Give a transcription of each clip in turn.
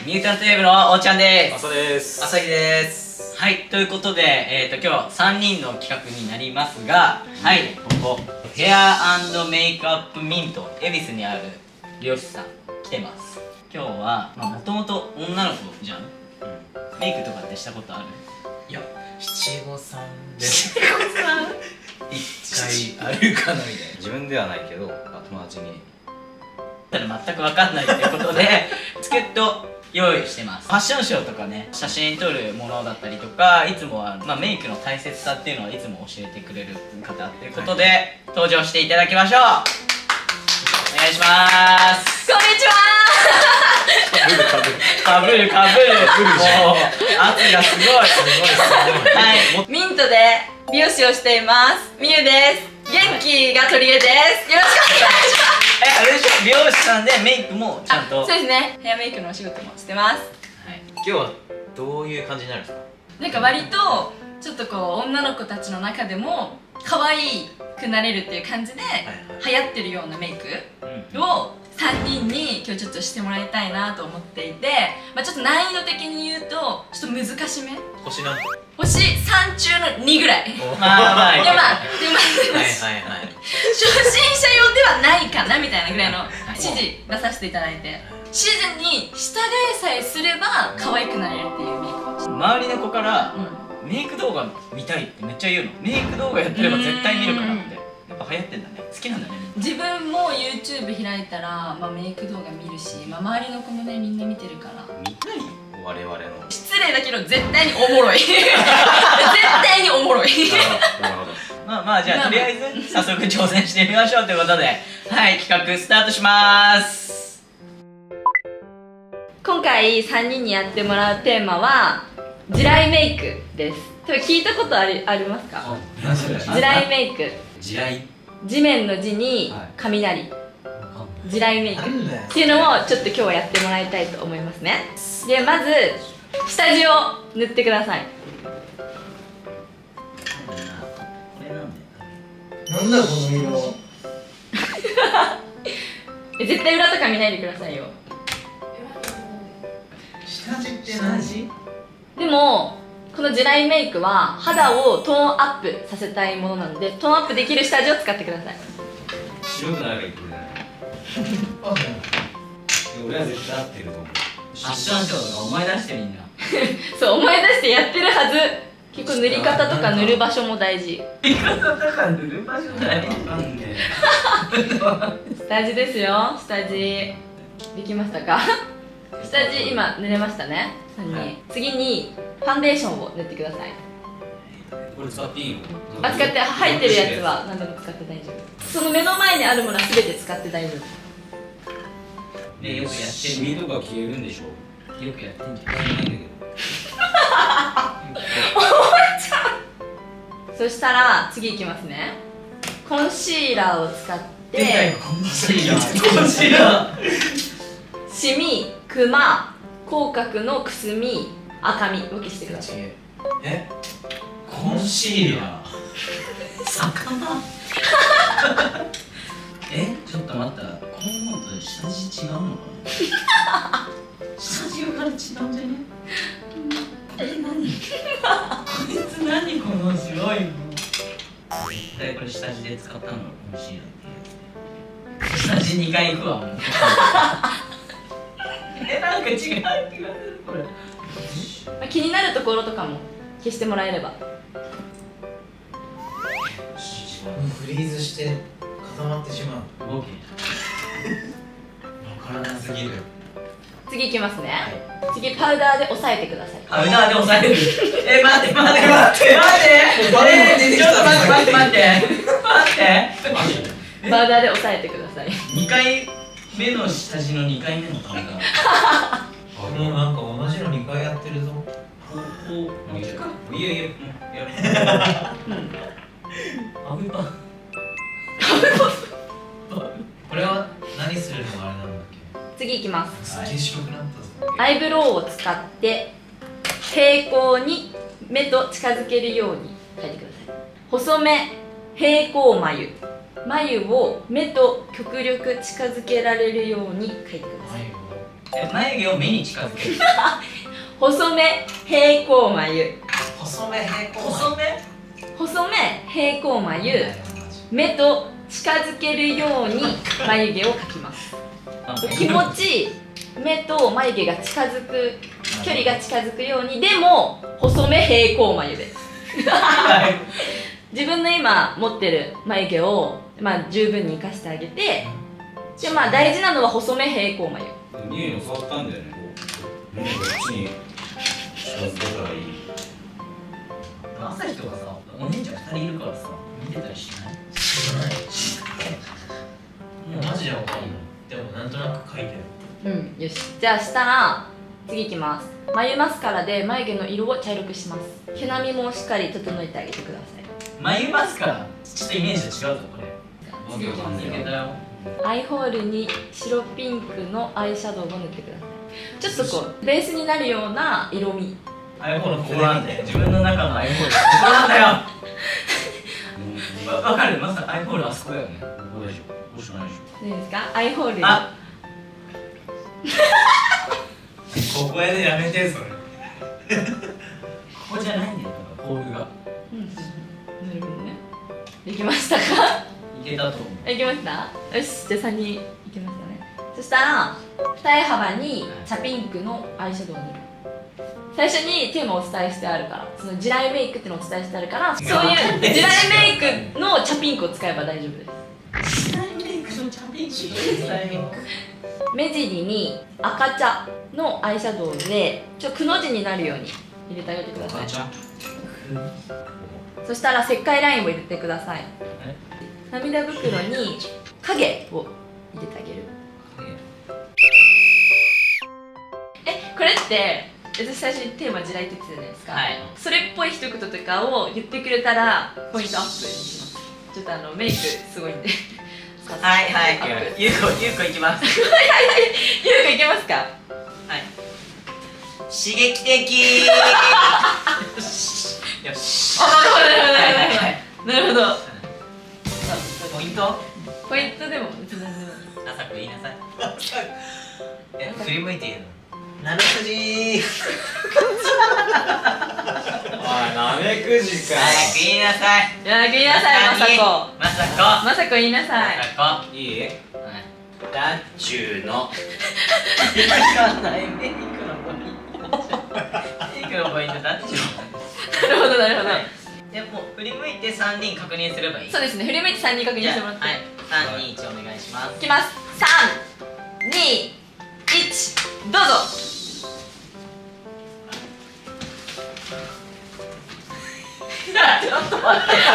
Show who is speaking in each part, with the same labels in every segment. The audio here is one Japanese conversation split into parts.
Speaker 1: ミュータントウェーブのおーちゃんです。
Speaker 2: 朝です。
Speaker 1: 朝日です。はい、ということで、今日は3人の企画になりますが、はい、ここヘア&メイクアップミント恵比寿にある美容師さん来てます。今日はもともと女の子じゃん、メイクとかってしたことある？
Speaker 2: いや、七五三で一回あるかなみたいな。自分ではないけど友達に
Speaker 1: たら全く分かんないということで助っ人用意してます。ファッションショーとかね、写真撮るものだったりとか、いつもは、メイクの大切さっていうのをいつも教えてくれる方ということで、はい、登場していただきましょう。お願いします。
Speaker 3: こんにちは。
Speaker 1: かぶるもう圧がすごいはい、
Speaker 3: ミントで美容師をしていますみゆです。元気が取り柄です。よろしくお願いします。
Speaker 1: あれでしょ、美容師さんでメイクもちゃんと。
Speaker 3: そうですね、ヘアメイクのお仕事もしてます。
Speaker 2: はい、今日はどういう感じになるんですか？
Speaker 3: なんか割とちょっとこう女の子たちの中でも可愛くなれるっていう感じで流行ってるようなメイクを3人に今日ちょっとしてもらいたいなと思っていて、ちょっと難易度的に言うとちょっと難しめ。
Speaker 2: 星なんて
Speaker 3: 星3中の2ぐらい。初心者用ではないかなみたいなぐらいの指示出させていただいて、シーズンに下替えさえすれば可愛くなれるっていうメイクを。
Speaker 1: 周りの子から、メイク動画見たいってめっちゃ言うの。メイク動画やってれば絶対見るからって。やっぱ流行ってんだね。好きなんだね。
Speaker 3: 自分も YouTube 開いたら、メイク動画見るし、周りの子もね、みんな見てるから。
Speaker 2: 見たい？我々の
Speaker 3: 失礼だけど絶対におもろい。絶対におもろい。
Speaker 1: なるほど。じゃあとりあえず早速挑戦してみましょうということで、はい、企画スタートします。
Speaker 3: 今回3人にやってもらうテーマは地雷メイクです。聞いたことありますか？地雷メイク。
Speaker 2: 地雷？
Speaker 3: 地面の地に雷、地雷メイクっていうのをちょっと今日はやってもらいたいと思いますね。でまず下地を塗ってください。
Speaker 4: なんだこの色。
Speaker 3: 絶対裏とか見ないでくださいよ。
Speaker 4: 下地って何地？
Speaker 3: でもこの地雷メイクは肌をトーンアップさせたいものなので、トーンアップできる下地を使ってください。
Speaker 2: 白くなればいいってことじゃない？俺は絶対合ってると思う。
Speaker 1: ファッションショーとか思い出してみんな。
Speaker 3: そう思い出してやってるはず。結構塗り方とか塗る場所も大事。
Speaker 1: 塗り方とか塗る場所大事。
Speaker 3: 下地ですよ。下地できましたか？下地今塗れましたね。3人。次にファンデーションを塗ってください。
Speaker 2: これ使っていいの？
Speaker 3: 使って入ってるやつは何でも使って大丈夫。その目の前にあるものは全て使って大丈夫。
Speaker 1: ね、よくやってる。
Speaker 2: シミとか消えるんでしょ？
Speaker 1: よくやってんじゃん。
Speaker 3: そしたら次いきますね。コンシーラーを使って
Speaker 1: コンシーラー
Speaker 3: シミ、クマ、口角のくすみ、赤み分けしてください。
Speaker 1: コンシーラー魚ちょっと待った、こう思うと下地違うのかな。下地から違うんじゃね？何こいつ何この白いの。これ下地で使ったのコンシーラーってやつ。下地2回いくわもう。なんか違う気がするこれ。
Speaker 3: 気になるところとかも消してもらえれば。
Speaker 4: フリーズして固まってしまう。
Speaker 1: わからなすぎる。
Speaker 3: 次いきますね。次パウダーで押さえてください。
Speaker 1: パウダーで押さえる。待ってちょっと待って
Speaker 3: パウダーで押さえてください。
Speaker 1: 2回目の下地の2回目のパウダー。
Speaker 4: もうなんか同じの2回やってるぞ。
Speaker 2: いいよやる。
Speaker 4: これは何するのがあれなんだっけ？
Speaker 3: 次いきます。
Speaker 4: すげえ白くなったぞ。
Speaker 3: アイブロウを使って平行に目と近づけるように描いてください。細め平行眉、眉を目と極力近づけられるように描いてください。
Speaker 1: 眉毛を目に近づける。
Speaker 3: 細め平行眉。
Speaker 4: 細め平行
Speaker 1: 細め。
Speaker 3: 細め平行眉。目と近づけるように眉毛を描きます。気持ち目と眉毛が近づく、距離が近づくように、でも細め平行眉で自分の今持ってる眉毛を、十分に生かしてあげて、で大事なのは細め平行眉。
Speaker 2: ニューに教わったんだよね。こっちに近づけたらいい。
Speaker 1: 朝日とかさ、お姉ちゃん2人いるからさ、見てたりしない？
Speaker 4: マジでわかんない。でもなんとなく書いてる。
Speaker 3: よし、じゃあしたら次いきます。眉マスカラで眉毛の色を茶色くします。毛並みもしっかり整えてあげてください。
Speaker 1: 眉マスカラ、ちょっとイメージと違うぞ、これ。
Speaker 2: わけわかんない
Speaker 1: いけたよ。
Speaker 3: アイホールに白ピンクのアイシャドウを塗ってください。ちょっとこうベースになるような色味。
Speaker 1: アイホールここなんで、自分の中のアイホールここなんだよ。わかる？まさかアイホールあそこだよね。
Speaker 2: ここでしょ。欲しくないでし
Speaker 3: いいですか？アイホールに。
Speaker 1: あ、
Speaker 2: ょ。ここでやめてそれ。
Speaker 1: ここじゃないんだよ、ホールが。
Speaker 3: なるほどね。できましたか？
Speaker 1: いけたと思う。
Speaker 3: いけました？よし、じゃあ3人いけましたね。そしたら二重幅に茶ピンクのアイシャドウを塗る。最初にテーマをお伝えしてあるから、その地雷メイクっていうのをお伝えしてあるから、そういう地雷メイクの茶ピンクを使えば大丈夫です。
Speaker 1: 地雷メイクのチャンピオンシップ。
Speaker 3: 目尻に赤茶のアイシャドウでくの字になるように入れてあげてください。そしたら石灰ラインを入れてください。涙袋に影を入れてあげる。これって私最初にテーマ地雷って言ってたじゃないですか、
Speaker 1: はい、
Speaker 3: それっぽい一言とかを言ってくれたらポイントアップします。ちょっとメイクすごいんで
Speaker 1: はいはい、ゆうこいきます。
Speaker 3: ゆうこいけますか？
Speaker 1: はい、刺激的。よし。
Speaker 3: なるほど。
Speaker 1: ポイント？
Speaker 3: ポイントでも別に何でも。
Speaker 1: 朝く言いなさい。振り向いて言うの。
Speaker 4: なめくじー。
Speaker 2: おい、なめくじかよ。
Speaker 1: 早く言いなさい。
Speaker 3: 言いなさい、まさこ。まさこ言いなさい。
Speaker 1: まさこ。
Speaker 2: いい？
Speaker 1: ダッチューの。わかんない。メイクのポイント。メイクのポイントダッチュー。
Speaker 3: なるほどなるほど。
Speaker 1: でも振り向いて3人確認すればいい。
Speaker 3: そうですね。振り向いて3人確認してもらって。
Speaker 1: はい。3、2、1お願いします。
Speaker 3: いきます。3、2、1、どうぞ。
Speaker 1: ちょっと待って。それ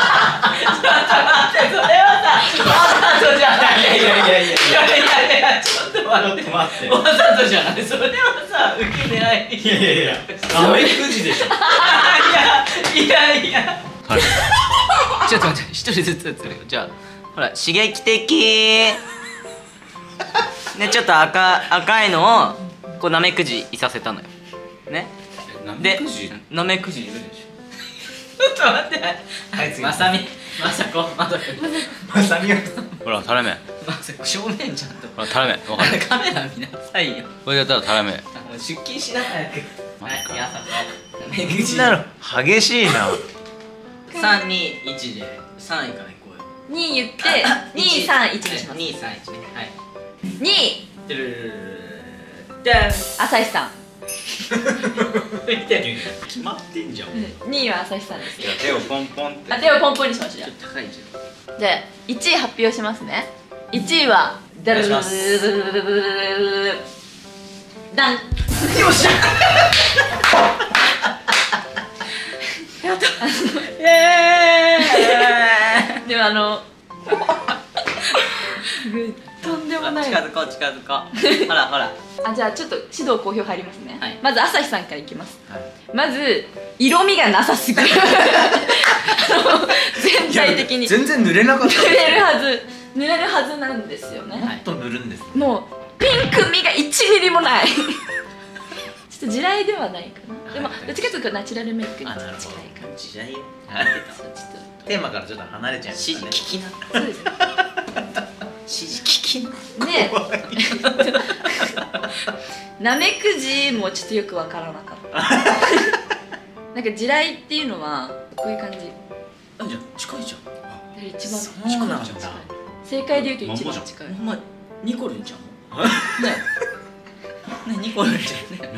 Speaker 1: はさ、わざとじゃない。いや、ちょっと待って。わざとじゃない。それはさ、受け狙い。
Speaker 2: いや、なめくじでしょ。
Speaker 1: いや。ちょっと待って、一人ずつ釣るよ。じゃあ、ほら、刺激的。ね、ちょっと赤いのをこうなめくじいさせたのよ。ね。で、なめくじいるでしょ。ちょっと待って。はい、次。まさこ。
Speaker 2: まさみが。
Speaker 5: ほら、タレ目。
Speaker 1: まさこ、正面ちゃんと。
Speaker 5: ほら、タレ目。わかる。
Speaker 1: カメラ見なさいよ。
Speaker 5: これやったらタレ目。
Speaker 1: 出勤しながらやって。はい、やさこ。なめくじ。
Speaker 5: なる。激しいな。
Speaker 1: 3、2、1で3位からいこうよ。
Speaker 3: 2言って、2、3、1にします。
Speaker 1: 2、3、1ね。はい。
Speaker 3: 2、
Speaker 1: てるで
Speaker 3: 朝日さん。
Speaker 2: 決まってんじゃん。
Speaker 3: 2位は朝日さんです。
Speaker 5: じゃあ手をポンポンって。
Speaker 3: 手をポンポンにしましょう。
Speaker 1: ちょっと高いじゃん。
Speaker 3: じゃあ1位発表しますね。1位はダルダン。よっしゃ。やった。でもとんでもない。
Speaker 1: 近づこう。ほら。
Speaker 3: じゃあちょっと指導好評入りますね。
Speaker 1: はい、
Speaker 3: まず朝日さんからいきます。まず色味がなさすぎる。全体的に
Speaker 2: 全然塗れなかった。
Speaker 3: 塗れるはずなんですよね。
Speaker 2: もっと塗るんです。
Speaker 3: もうピンク味が1ミリもない。ちょっと地雷ではないかな。でもどっちかというとナチュラルメイクに近い感じ。
Speaker 1: 地雷よ。
Speaker 2: テーマからちょっと離れちゃいま
Speaker 1: 指
Speaker 2: したね。
Speaker 1: 示聞きな。
Speaker 3: そうですね。
Speaker 1: 指示聞きな。
Speaker 3: でなめくじもちょっとよくわからなかったなんか地雷っていうのはこういう感じ。
Speaker 1: あ、じゃあ近いじゃん。
Speaker 3: 一番
Speaker 1: そうなんだ。
Speaker 3: 正解で言うと一番近い。
Speaker 1: ほんまニコルンちゃんもねニコルンちゃんね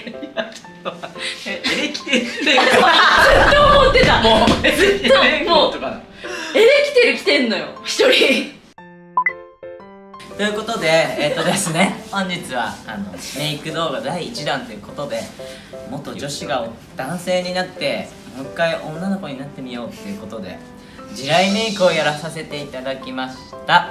Speaker 1: エレキテルずっ
Speaker 3: と思ってた。
Speaker 1: もう
Speaker 3: ずっともうエレキテル来てんのよ一人
Speaker 1: ということでですね、本日はメイク動画第1弾ということで、元女子が男性になってもう一回女の子になってみようっていうことで地雷メイクをやらさせていただきました。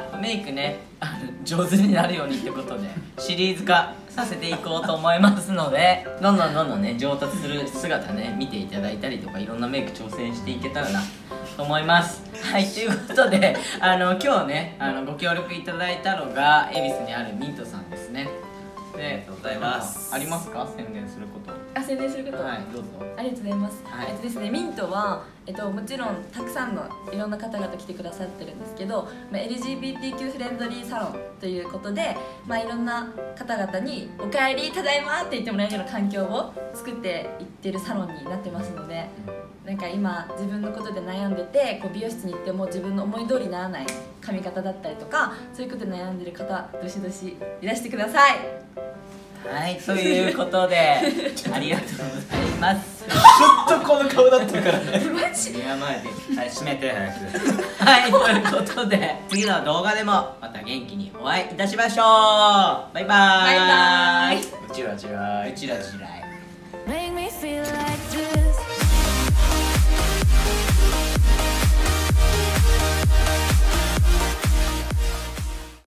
Speaker 1: メイクね上手になるようにってことでシリーズ化させていこうと思いますので、どんどんね上達する姿ね見ていただいたりとか、いろんなメイク挑戦していけたらなと思います。はい、ということで今日ねご協力いただいたのが恵比寿にあるミントさんですね。で、ありがとうございます。ありますか、宣伝すること？
Speaker 3: 宣伝すること。
Speaker 1: はい、どうぞ。
Speaker 3: ありがとうございます。
Speaker 1: はい、
Speaker 3: ですね、ミントはもちろんたくさんのいろんな方々来てくださってるんですけど、LGBTQ フレンドリーサロンということで、いろんな方々に「おかえりただいま」って言ってもらえるような環境を作っていってるサロンになってますので、なんか今自分のことで悩んでて美容室に行っても自分の思い通りにならない髪型だったりとか、そういうことで悩んでる方どしどしいらしてください。
Speaker 1: はい、ということでありがとうございます。
Speaker 2: ずっとこの顔だったからね
Speaker 3: マジ
Speaker 1: 今まで
Speaker 2: はい、閉めて早く
Speaker 1: はい、ということで次の動画でもまた元気にお会いいたしましょう。バイバーイ。
Speaker 3: バイバーイ。
Speaker 1: うちらじらい。
Speaker 6: Make me feel like